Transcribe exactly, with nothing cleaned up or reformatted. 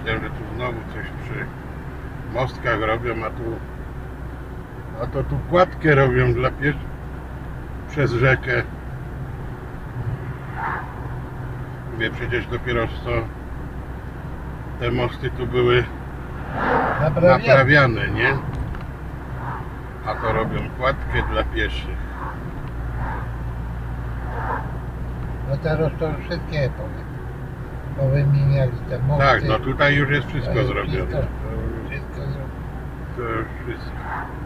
Myślałem, że tu znowu coś przy mostkach robią, a tu a to tu kładkę robią dla pieszych przez rzekę. Mówię, przecież dopiero co te mosty tu były Naprawiamy. naprawiane, nie? A to robią kładkę dla pieszych. No teraz to już wszystkie powiem. Powymieniali te mosty. Tak, no tutaj już jest wszystko to już zrobione. Wszystko, To już- wszystko zrobione. To już wszystko.